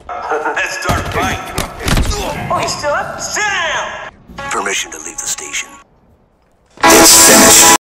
Let's start fighting. Oh, he's still up? Sit down! Permission to leave the station. It's finished.